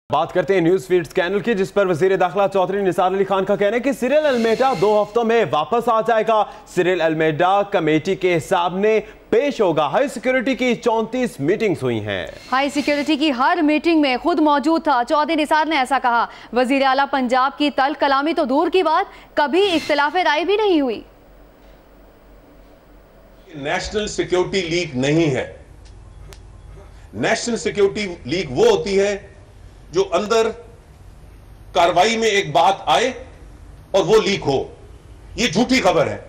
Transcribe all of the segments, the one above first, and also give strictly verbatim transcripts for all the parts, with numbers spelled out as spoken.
बात करते हैं न्यूज फीड स्कैंडल की, जिस पर वजीर दाखिला चौधरी निसार अली खान का कहना है कि सिरिल अलमेडा दो हफ्तों में वापस आ जाएगा। सिरिल अलमेडा कमेटी के सामने पेश होगा। हाई सिक्योरिटी की चौंतीस मीटिंग्स हुई हैं। हाई सिक्योरिटी की हर मीटिंग में खुद मौजूद था। चौधरी निसार ने ऐसा कहा। वजीर आला पंजाब की तल कलामी तो दूर की बात, कभी इख्तिलाफ राय भी नहीं हुई। नेशनल सिक्योरिटी लीग नहीं है। नेशनल सिक्योरिटी लीग वो होती है जो अंदर कार्रवाई में एक बात आए और वो लीक हो। ये झूठी खबर है।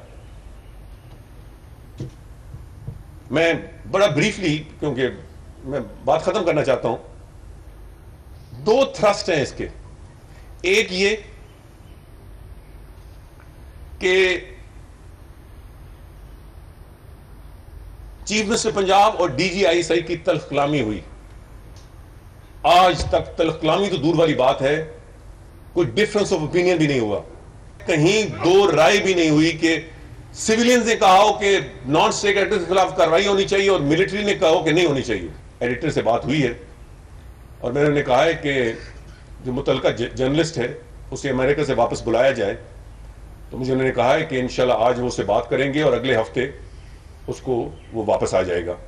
मैं बड़ा ब्रीफली, क्योंकि मैं बात खत्म करना चाहता हूं, दो थ्रस्ट हैं इसके। एक ये कि चीफ मिनिस्टर पंजाब और डीजीआई सही की तल्ख कलामी हुई। आज तक तल्ख कलामी तो दूर वाली बात है, कोई डिफरेंस ऑफ ओपिनियन भी नहीं हुआ। कहीं दो राय भी नहीं हुई कि सिविलियंस ने कहा हो कि नॉन स्टेट एक्टर्स के खिलाफ कार्रवाई होनी चाहिए और मिलिट्री ने कहा हो कि नहीं होनी चाहिए। एडिटर से बात हुई है और मैंने उन्हें कहा है कि जो मुतल्लिका जर्नलिस्ट है उसे अमेरिका से वापस बुलाया जाए। तो मुझे उन्होंने कहा है कि इंशाल्लाह आज वो उससे बात करेंगे और अगले हफ्ते उसको वो वापस आ जाएगा।